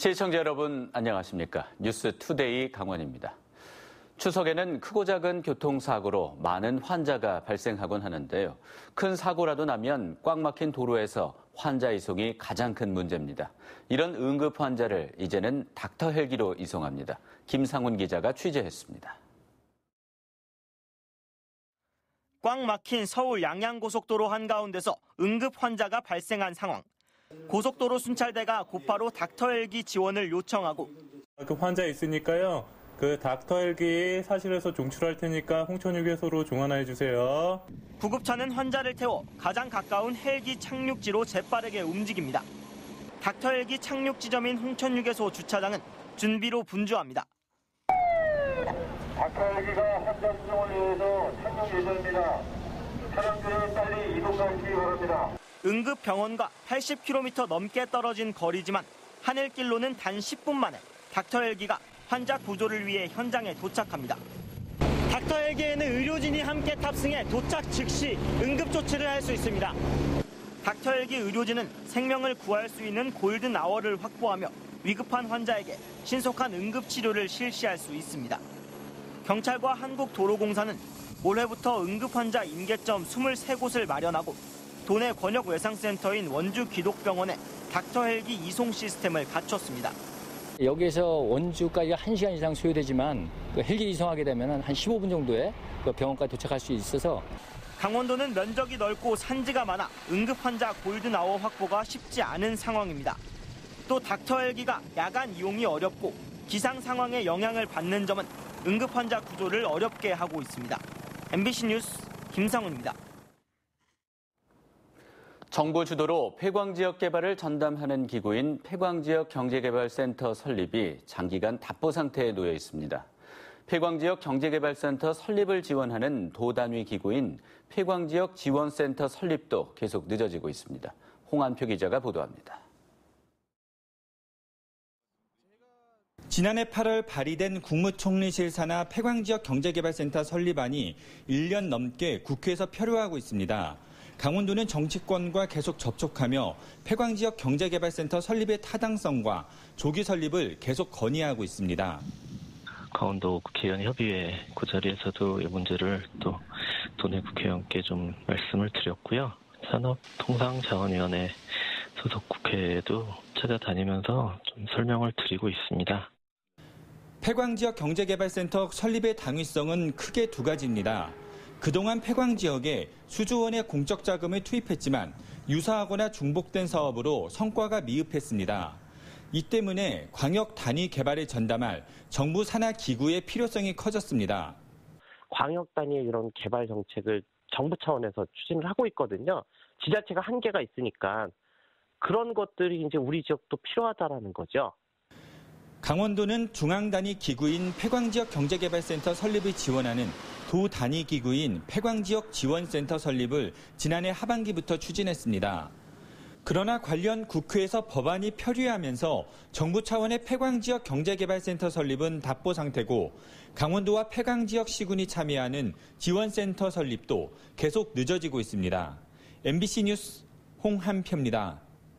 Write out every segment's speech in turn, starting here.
시청자 여러분 안녕하십니까? 뉴스투데이 강원입니다. 추석에는 크고 작은 교통사고로 많은 환자가 발생하곤 하는데요. 큰 사고라도 나면 꽉 막힌 도로에서 환자 이송이 가장 큰 문제입니다. 이런 응급 환자를 이제는 닥터 헬기로 이송합니다. 김상훈 기자가 취재했습니다. 꽉 막힌 서울 양양고속도로 한가운데서 응급 환자가 발생한 상황. 고속도로 순찰대가 곧바로 닥터 헬기 지원을 요청하고 그 환자 있으니까요. 그 닥터 헬기 사실에서 종출할 테니까 홍천휴게소로 종환해 주세요. 구급차는 환자를 태워 가장 가까운 헬기 착륙지로 재빠르게 움직입니다. 닥터 헬기 착륙 지점인 홍천휴게소 주차장은 준비로 분주합니다. 닥터 헬기가 환자 수송을 위해서 착륙 예정입니다. 차량들은 빨리 이동하시기 바랍니다. 응급병원과 80km 넘게 떨어진 거리지만 하늘길로는 단 10분 만에 닥터 헬기가 환자 구조를 위해 현장에 도착합니다. 닥터 헬기에는 의료진이 함께 탑승해 도착 즉시 응급조치를 할 수 있습니다. 닥터 헬기 의료진은 생명을 구할 수 있는 골든 아워를 확보하며 위급한 환자에게 신속한 응급치료를 실시할 수 있습니다. 경찰과 한국도로공사는 올해부터 응급환자 임계점 23곳을 마련하고 도내 권역외상센터인 원주기독병원에 닥터 헬기 이송 시스템을 갖췄습니다. 여기에서 원주까지 1시간 이상 소요되지만 헬기 이송하게 되면 한 15분 정도에 병원까지 도착할 수 있어서 강원도는 면적이 넓고 산지가 많아 응급환자 골든아워 확보가 쉽지 않은 상황입니다. 또 닥터 헬기가 야간 이용이 어렵고 기상 상황에 영향을 받는 점은 응급환자 구조를 어렵게 하고 있습니다. MBC 뉴스 김상훈입니다. 정부 주도로 폐광지역 개발을 전담하는 기구인 폐광지역경제개발센터 설립이 장기간 답보 상태에 놓여 있습니다. 폐광지역경제개발센터 설립을 지원하는 도단위 기구인 폐광지역지원센터 설립도 계속 늦어지고 있습니다. 홍한표 기자가 보도합니다. 지난해 8월 발의된 국무총리실 산하 폐광지역경제개발센터 설립안이 1년 넘게 국회에서 표류하고 있습니다. 강원도는 정치권과 계속 접촉하며 폐광지역 경제개발센터 설립의 타당성과 조기 설립을 계속 건의하고 있습니다. 강원도 국회의원 협의회 그 자리에서도 이 문제를 또 도내 국회의원께 좀 말씀을 드렸고요. 산업통상자원위원회 소속 국회에도 찾아다니면서 좀 설명을 드리고 있습니다. 폐광지역 경제개발센터 설립의 당위성은 크게 두 가지입니다. 그동안 폐광지역에 수조원의 공적 자금을 투입했지만 유사하거나 중복된 사업으로 성과가 미흡했습니다. 이 때문에 광역 단위 개발을 전담할 정부 산하 기구의 필요성이 커졌습니다. 광역 단위의 이런 개발 정책을 정부 차원에서 추진을 하고 있거든요. 지자체가 한계가 있으니까 그런 것들이 이제 우리 지역도 필요하다라는 거죠. 강원도는 중앙 단위 기구인 폐광지역 경제개발센터 설립을 지원하는 도 단위 기구인 폐광지역 지원센터 설립을 지난해 하반기부터 추진했습니다. 그러나 관련 국회에서 법안이 표류하면서 정부 차원의 폐광지역 경제개발센터 설립은 답보 상태고 강원도와 폐광지역 시군이 참여하는 지원센터 설립도 계속 늦어지고 있습니다. MBC 뉴스 홍한표입니다.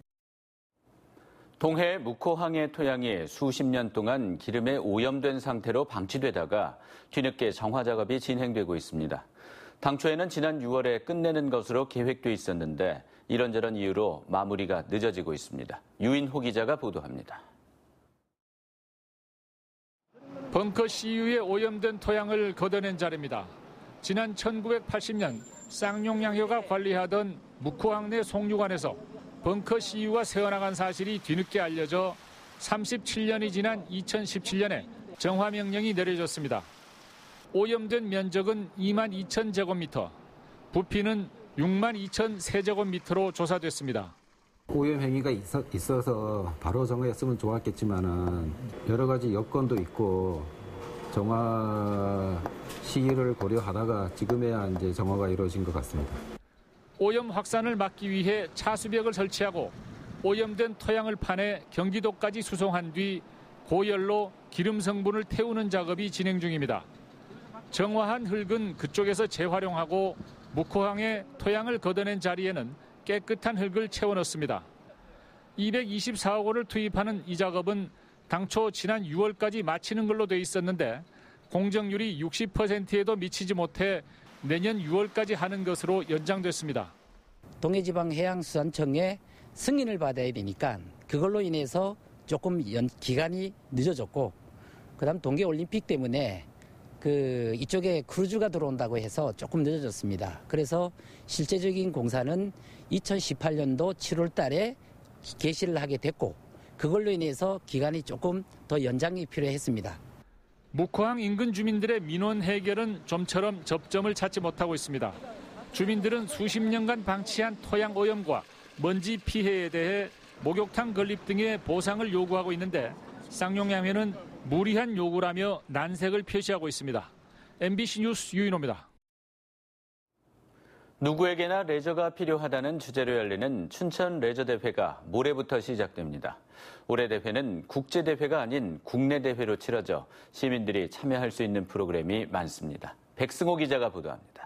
동해 묵호항의 토양이 수십 년 동안 기름에 오염된 상태로 방치되다가 뒤늦게 정화 작업이 진행되고 있습니다. 당초에는 지난 6월에 끝내는 것으로 계획돼 있었는데 이런저런 이유로 마무리가 늦어지고 있습니다. 유인호 기자가 보도합니다. 벙커 CU에 오염된 토양을 걷어낸 자리입니다. 지난 1980년 쌍용양효가 관리하던 묵호항 내 송유관에서 벙커 CU가 새어나간 사실이 뒤늦게 알려져 37년이 지난 2017년에 정화 명령이 내려졌습니다. 오염된 면적은 22,000제곱미터, 부피는 62,000세제곱미터로 조사됐습니다. 오염 행위가 있어서 바로 정화했으면 좋았겠지만은 여러 가지 여건도 있고 정화 시기를 고려하다가 지금에야 이제 정화가 이루어진 것 같습니다. 오염 확산을 막기 위해 차수벽을 설치하고 오염된 토양을 파내 경기도까지 수송한 뒤 고열로 기름 성분을 태우는 작업이 진행 중입니다. 정화한 흙은 그쪽에서 재활용하고 묵호항에 토양을 걷어낸 자리에는 깨끗한 흙을 채워 넣습니다. 224억 원을 투입하는 이 작업은 당초 지난 6월까지 마치는 걸로 돼 있었는데 공정률이 60%에도 미치지 못해 내년 6월까지 하는 것으로 연장됐습니다. 동해지방해양수산청의 승인을 받아야 되니까 그걸로 인해서 조금 기간이 늦어졌고, 그다음 동계올림픽 때문에 이쪽에 크루즈가 들어온다고 해서 조금 늦어졌습니다. 그래서 실제적인 공사는 2018년도 7월 달에 개시를 하게 됐고, 그걸로 인해서 기간이 조금 더 연장이 필요했습니다. 묵호항 인근 주민들의 민원 해결은 좀처럼 접점을 찾지 못하고 있습니다. 주민들은 수십 년간 방치한 토양 오염과 먼지 피해에 대해 목욕탕 건립 등의 보상을 요구하고 있는데 쌍용야회는 무리한 요구라며 난색을 표시하고 있습니다. MBC 뉴스 유인호입니다. 누구에게나 레저가 필요하다는 주제로 열리는 춘천 레저대회가 모레부터 시작됩니다. 올해 대회는 국제대회가 아닌 국내 대회로 치러져 시민들이 참여할 수 있는 프로그램이 많습니다. 백승호 기자가 보도합니다.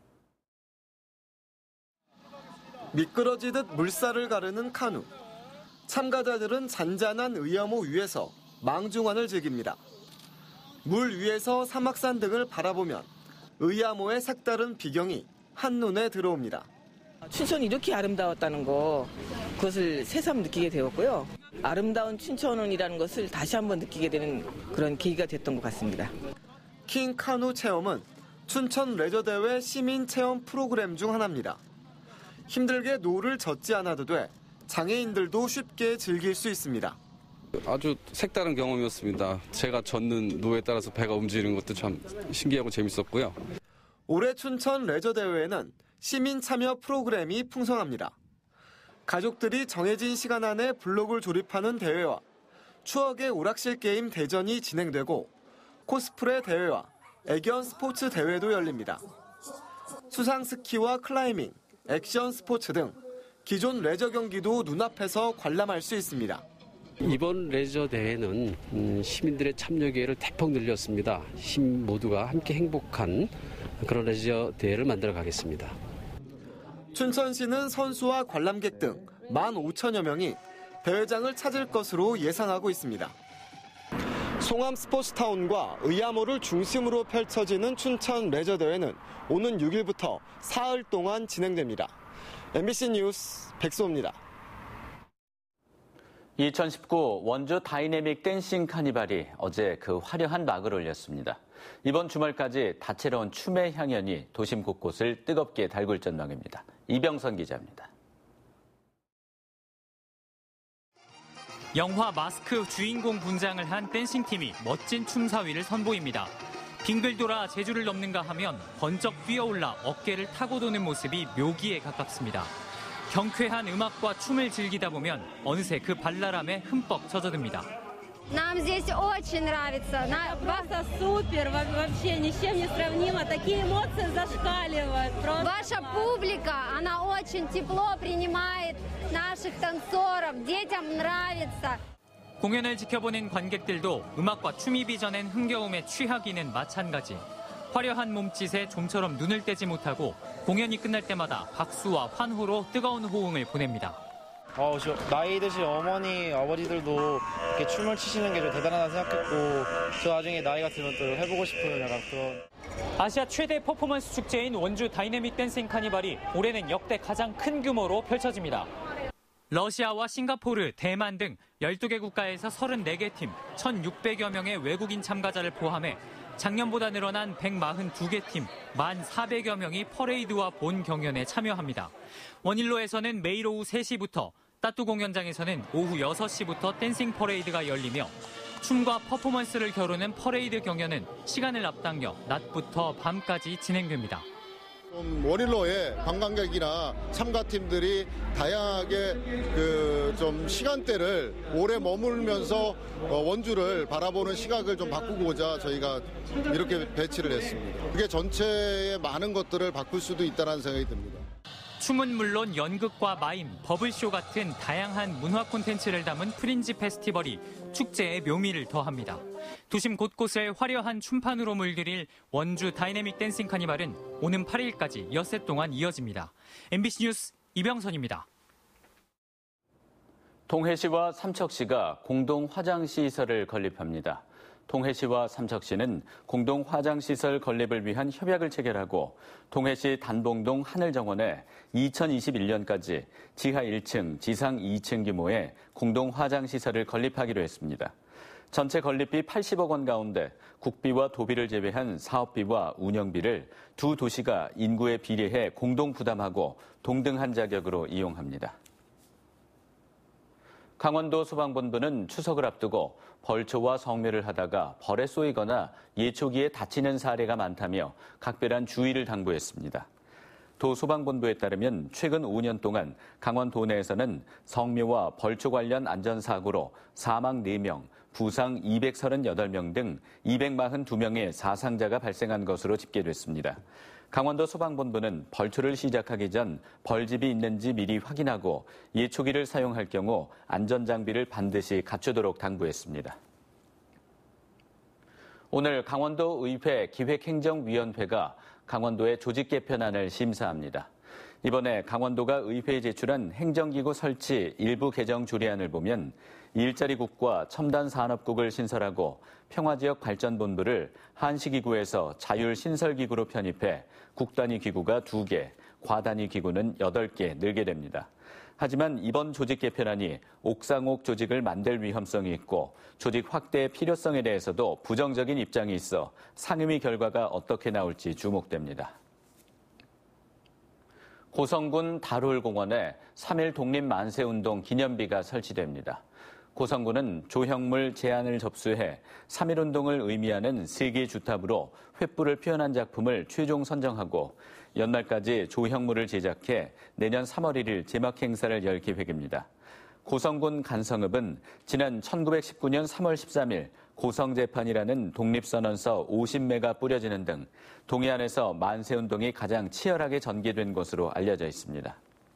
미끄러지듯 물살을 가르는 카누. 참가자들은 잔잔한 의암호 위에서 망중환을 즐깁니다. 물 위에서 사막산 등을 바라보면 의암호의 색다른 비경이 한눈에 들어옵니다. 춘천이 이렇게 아름다웠다는 거, 그것을 새삼 느끼게 되었고요. 아름다운 춘천이라는 것을 다시 한번 느끼게 되는 그런 계기가 됐던 것 같습니다. 킹 카누 체험은 춘천 레저대회 시민 체험 프로그램 중 하나입니다. 힘들게 노를 젓지 않아도 돼 장애인들도 쉽게 즐길 수 있습니다. 아주 색다른 경험이었습니다. 제가 젓는 노에 따라서 배가 움직이는 것도 참 신기하고 재밌었고요. 올해 춘천 레저대회에는 시민 참여 프로그램이 풍성합니다. 가족들이 정해진 시간 안에 블록을 조립하는 대회와 추억의 오락실 게임 대전이 진행되고 코스프레 대회와 애견 스포츠 대회도 열립니다. 수상 스키와 클라이밍, 액션 스포츠 등 기존 레저 경기도 눈앞에서 관람할 수 있습니다. 이번 레저 대회는 시민들의 참여 기회를 대폭 늘렸습니다. 시민 모두가 함께 행복한 그런 레저 대회를 만들어 가겠습니다. 춘천시는 선수와 관람객 등 15,000여 명이 대회장을 찾을 것으로 예상하고 있습니다. 송암 스포츠타운과 의암호를 중심으로 펼쳐지는 춘천 레저 대회는 오는 6일부터 사흘 동안 진행됩니다. MBC 뉴스 백소호입니다. 2019 원주 다이내믹 댄싱 카니발이 어제 그 화려한 막을 올렸습니다. 이번 주말까지 다채로운 춤의 향연이 도심 곳곳을 뜨겁게 달굴 전망입니다. 이병선 기자입니다. 영화 마스크 주인공 분장을 한 댄싱팀이 멋진 춤사위를 선보입니다. 빙글 돌아 제주를 넘는가 하면 번쩍 뛰어올라 어깨를 타고 도는 모습이 묘기에 가깝습니다. 경쾌한 음악과 춤을 즐기다 보면 어느새 그 발랄함에 흠뻑 젖어듭니다. Нам здесь очень нравится. Просто супер, вообще ни с чем не сравнимо. Такие эмоции зашкаливают. Ваша публика, она очень тепло принимает наших танцоров. Детям нравится. 공연을 지켜보는 관객들도 음악과 춤이 빚어낸 흥겨움에 취하기는 마찬가지. 화려한 몸짓에 좀처럼 눈을 떼지 못하고 공연이 끝날 때마다 박수와 환호로 뜨거운 호응을 보냅니다. 나이 드신 어머니, 아버지들도 이렇게 춤을 추시는 게 좀 대단하다고 생각했고 저 나중에 나이가 들면 또 해보고 싶은 약간 그런. 아시아 최대 퍼포먼스 축제인 원주 다이내믹 댄싱 카니발이 올해는 역대 가장 큰 규모로 펼쳐집니다. 러시아와 싱가포르, 대만 등 12개 국가에서 34개 팀, 1,600여 명의 외국인 참가자를 포함해 작년보다 늘어난 142개 팀, 1,400여 명이 퍼레이드와 본 경연에 참여합니다. 원일로에서는 매일 오후 3시부터, 따뚜 공연장에서는 오후 6시부터 댄싱 퍼레이드가 열리며 춤과 퍼포먼스를 겨루는 퍼레이드 경연은 시간을 앞당겨 낮부터 밤까지 진행됩니다. 원일로에 관광객이나 참가팀들이 다양하게 좀 시간대를 오래 머물면서 원주를 바라보는 시각을 좀 바꾸고자 저희가 이렇게 배치를 했습니다. 그게 전체의 많은 것들을 바꿀 수도 있다는 생각이 듭니다. 춤은 물론 연극과 마임, 버블쇼 같은 다양한 문화 콘텐츠를 담은 프린지 페스티벌이 축제의 묘미를 더합니다. 도심 곳곳을 화려한 춤판으로 물들일 원주 다이내믹 댄싱 카니발은 오는 8일까지 엿새 동안 이어집니다. MBC 뉴스 이병선입니다. 통해시와 삼척시가 공동 화장시설을 건립합니다. 통해시와 삼척시는 공동 화장시설 건립을 위한 협약을 체결하고 통해시 단봉동 하늘정원에 2021년까지 지하 1층, 지상 2층 규모의 공동 화장시설을 건립하기로 했습니다. 전체 건립비 80억 원 가운데 국비와 도비를 제외한 사업비와 운영비를 두 도시가 인구에 비례해 공동 부담하고 동등한 자격으로 이용합니다. 강원도 소방본부는 추석을 앞두고 벌초와 성묘를 하다가 벌에 쏘이거나 예초기에 다치는 사례가 많다며 각별한 주의를 당부했습니다. 도 소방본부에 따르면 최근 5년 동안 강원도 내에서는 성묘와 벌초 관련 안전사고로 사망 4명, 부상 238명 등 242명의 사상자가 발생한 것으로 집계됐습니다. 강원도 소방본부는 벌초를 시작하기 전 벌집이 있는지 미리 확인하고 예초기를 사용할 경우 안전장비를 반드시 갖추도록 당부했습니다. 오늘 강원도 의회 기획행정위원회가 강원도의 조직 개편안을 심사합니다. 이번에 강원도가 의회에 제출한 행정기구 설치 일부 개정 조례안을 보면 일자리국과 첨단산업국을 신설하고 평화지역 발전본부를 한시기구에서 자율신설기구로 편입해 국단위 기구가 2개, 과단위 기구는 8개 늘게 됩니다. 하지만 이번 조직 개편안이 옥상옥 조직을 만들 위험성이 있고 조직 확대의 필요성에 대해서도 부정적인 입장이 있어 상임위 결과가 어떻게 나올지 주목됩니다. 고성군 달홀공원에 3.1 독립만세운동 기념비가 설치됩니다. 고성군은 조형물 제안을 접수해 3.1운동을 의미하는 세계 주탑으로 횃불을 표현한 작품을 최종 선정하고 연말까지 조형물을 제작해 내년 3월 1일 제막 행사를 열 계획입니다. 고성군 간성읍은 지난 1919년 3월 13일 고성재판이라는 독립선언서 50매가 뿌려지는 등 동해안에서 만세운동이 가장 치열하게 전개된 것으로 알려져 있습니다.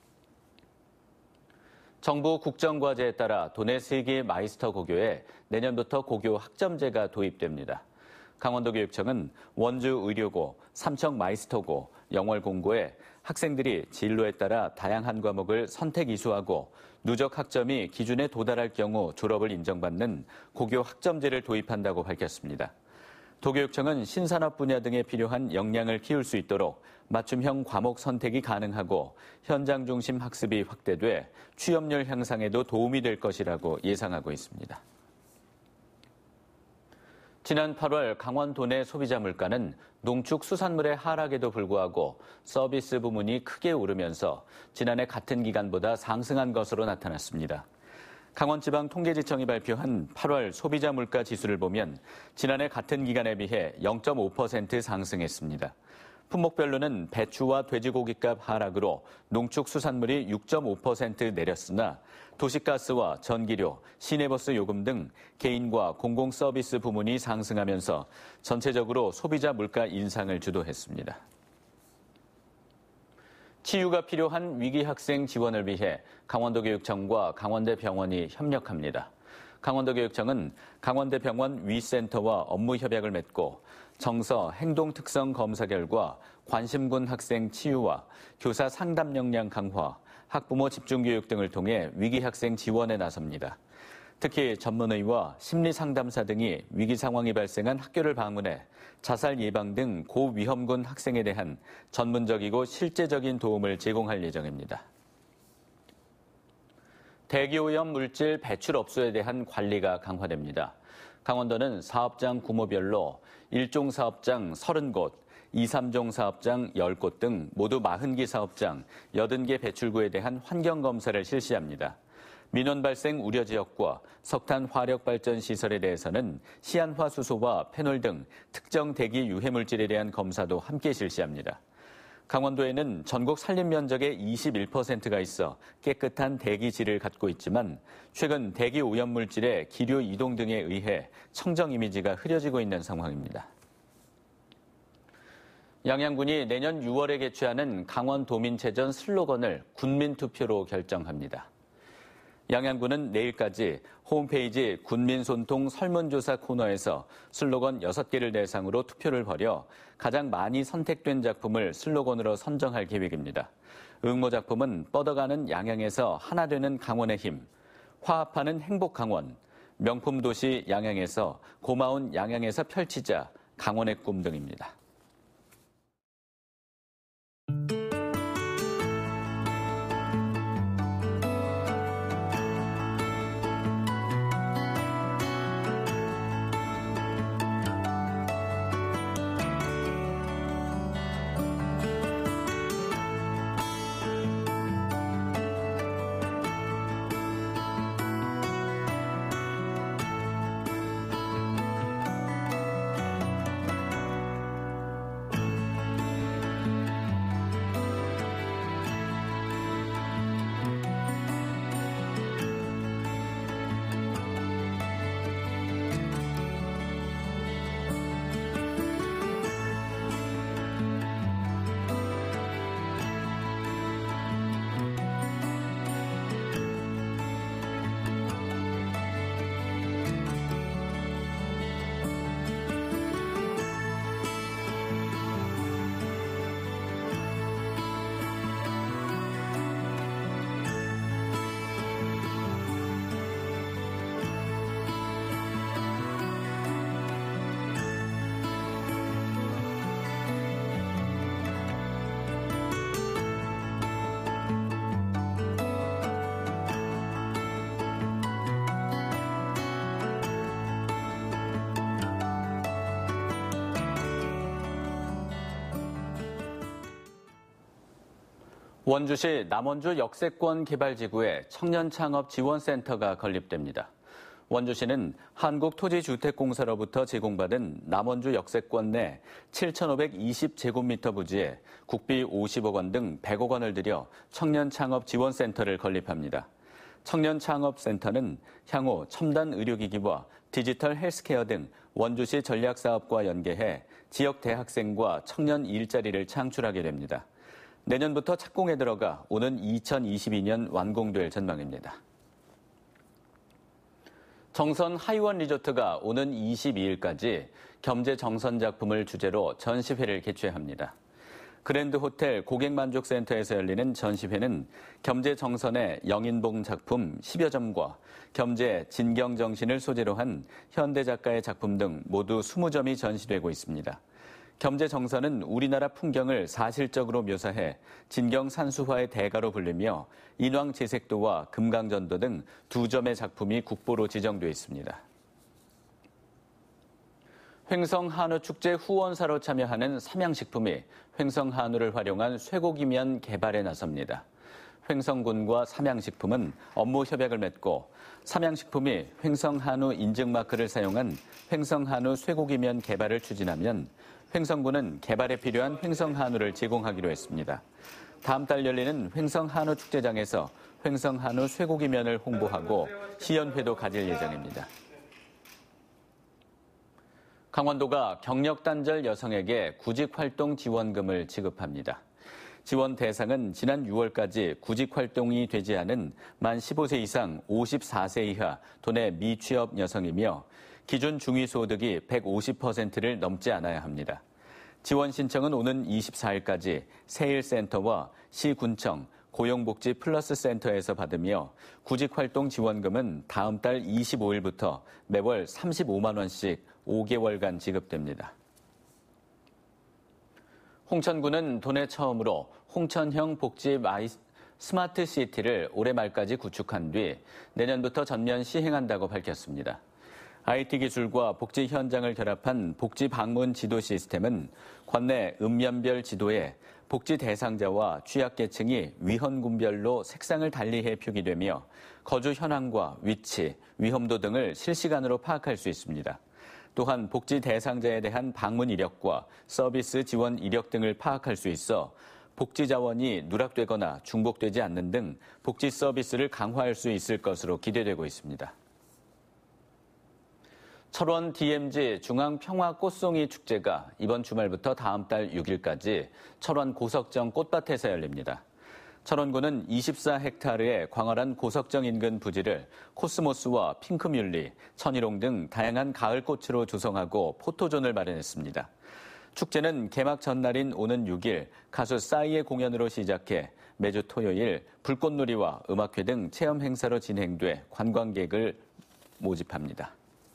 정부 국정과제에 따라 도내 3개 마이스터 고교에 내년부터 고교 학점제가 도입됩니다. 강원도교육청은 원주 의료고, 삼척 마이스터고, 영월공고에 학생들이 진로에 따라 다양한 과목을 선택 이수하고 누적 학점이 기준에 도달할 경우 졸업을 인정받는 고교 학점제를 도입한다고 밝혔습니다. 도교육청은 신산업 분야 등에 필요한 역량을 키울 수 있도록 맞춤형 과목 선택이 가능하고 현장 중심 학습이 확대돼 취업률 향상에도 도움이 될 것이라고 예상하고 있습니다. 지난 8월 강원 도내 소비자 물가는 농축수산물의 하락에도 불구하고 서비스 부문이 크게 오르면서 지난해 같은 기간보다 상승한 것으로 나타났습니다. 강원지방통계지청이 발표한 8월 소비자 물가 지수를 보면 지난해 같은 기간에 비해 0.5% 상승했습니다. 품목별로는 배추와 돼지고기값 하락으로 농축수산물이 6.5% 내렸으나 도시가스와 전기료, 시내버스 요금 등 개인과 공공서비스 부문이 상승하면서 전체적으로 소비자 물가 인상을 주도했습니다. 치유가 필요한 위기 학생 지원을 위해 강원도교육청과 강원대병원이 협력합니다. 강원도교육청은 강원대병원 위센터와 업무 협약을 맺고 정서 행동특성 검사 결과 관심군 학생 치유와 교사 상담 역량 강화, 학부모 집중교육 등을 통해 위기 학생 지원에 나섭니다. 특히 전문의와 심리상담사 등이 위기 상황이 발생한 학교를 방문해 자살 예방 등 고위험군 학생에 대한 전문적이고 실제적인 도움을 제공할 예정입니다. 대기오염 물질 배출 업소에 대한 관리가 강화됩니다. 강원도는 사업장 규모별로 1종 사업장 30곳, 2, 3종 사업장 10곳 등 모두 40개 사업장, 80개 배출구에 대한 환경검사를 실시합니다. 민원 발생 우려 지역과 석탄 화력 발전 시설에 대해서는 시안화수소와 페놀 등 특정 대기 유해 물질에 대한 검사도 함께 실시합니다. 강원도에는 전국 산림 면적의 21%가 있어 깨끗한 대기질을 갖고 있지만 최근 대기 오염 물질의 기류 이동 등에 의해 청정 이미지가 흐려지고 있는 상황입니다. 양양군이 내년 6월에 개최하는 강원도민체전 슬로건을 군민투표로 결정합니다. 양양군은 내일까지 홈페이지 군민손통 설문조사 코너에서 슬로건 6개를 대상으로 투표를 벌여 가장 많이 선택된 작품을 슬로건으로 선정할 계획입니다. 응모 작품은 뻗어가는 양양에서 하나 되는 강원의 힘, 화합하는 행복강원, 명품 도시 양양에서 고마운 양양에서 펼치자 강원의 꿈 등입니다. 원주시 남원주 역세권 개발지구에 청년창업지원센터가 건립됩니다. 원주시는 한국토지주택공사로부터 제공받은 남원주 역세권 내 7,520제곱미터 부지에 국비 50억 원 등 100억 원을 들여 청년창업지원센터를 건립합니다. 청년창업센터는 향후 첨단 의료기기와 디지털 헬스케어 등 원주시 전략사업과 연계해 지역 대학생과 청년 일자리를 창출하게 됩니다. 내년부터 착공에 들어가 오는 2022년 완공될 전망입니다. 정선 하이원 리조트가 오는 22일까지 겸재 정선 작품을 주제로 전시회를 개최합니다. 그랜드 호텔 고객만족센터에서 열리는 전시회는 겸재 정선의 영인봉 작품 10여 점과 겸재 진경정신을 소재로 한 현대 작가의 작품 등 모두 20점이 전시되고 있습니다. 겸재 정선은 우리나라 풍경을 사실적으로 묘사해 진경산수화의 대가로 불리며 인왕제색도와 금강전도 등 2점의 작품이 국보로 지정돼 있습니다. 횡성한우축제 후원사로 참여하는 삼양식품이 횡성한우를 활용한 쇠고기면 개발에 나섭니다. 횡성군과 삼양식품은 업무 협약을 맺고 삼양식품이 횡성한우 인증마크를 사용한 횡성한우 쇠고기면 개발을 추진하면 횡성군은 개발에 필요한 횡성한우를 제공하기로 했습니다. 다음 달 열리는 횡성한우축제장에서 횡성한우 쇠고기면을 홍보하고 시연회도 가질 예정입니다. 강원도가 경력단절 여성에게 구직활동 지원금을 지급합니다. 지원 대상은 지난 6월까지 구직활동이 되지 않은 만 15세 이상 54세 이하 도내 미취업 여성이며 기준 중위소득이 150%를 넘지 않아야 합니다. 지원 신청은 오는 24일까지 세일센터와 시군청, 고용복지 플러스 센터에서 받으며 구직활동 지원금은 다음 달 25일부터 매월 35만 원씩 5개월간 지급됩니다. 홍천군은 도내 처음으로 홍천형 복지 스마트 시티를 올해 말까지 구축한 뒤 내년부터 전면 시행한다고 밝혔습니다. IT 기술과 복지 현장을 결합한 복지 방문 지도 시스템은 관내 읍면별 지도에 복지 대상자와 취약계층이 위헌군별로 색상을 달리해 표기되며 거주 현황과 위치, 위험도 등을 실시간으로 파악할 수 있습니다. 또한 복지 대상자에 대한 방문 이력과 서비스 지원 이력 등을 파악할 수 있어 복지 자원이 누락되거나 중복되지 않는 등 복지 서비스를 강화할 수 있을 것으로 기대되고 있습니다. 철원 DMZ 중앙평화꽃송이 축제가 이번 주말부터 다음 달 6일까지 철원 고석정 꽃밭에서 열립니다. 철원군은 24헥타르의 광활한 고석정 인근 부지를 코스모스와 핑크뮬리, 천일홍 등 다양한 가을꽃으로 조성하고 포토존을 마련했습니다. 축제는 개막 전날인 오는 6일 가수 싸이의 공연으로 시작해 매주 토요일 불꽃놀이와 음악회 등 체험 행사로 진행돼 관광객을 모집합니다.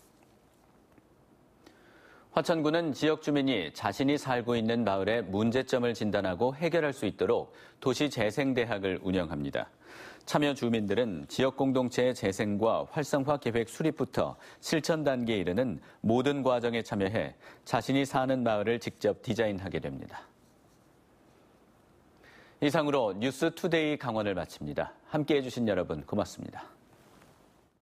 화천군은 지역 주민이 자신이 살고 있는 마을의 문제점을 진단하고 해결할 수 있도록 도시재생대학을 운영합니다. 참여 주민들은 지역 공동체의 재생과 활성화 계획 수립부터 실천 단계에 이르는 모든 과정에 참여해 자신이 사는 마을을 직접 디자인하게 됩니다. 이상으로 뉴스 투데이 강원을 마칩니다. 함께해 주신 여러분 고맙습니다.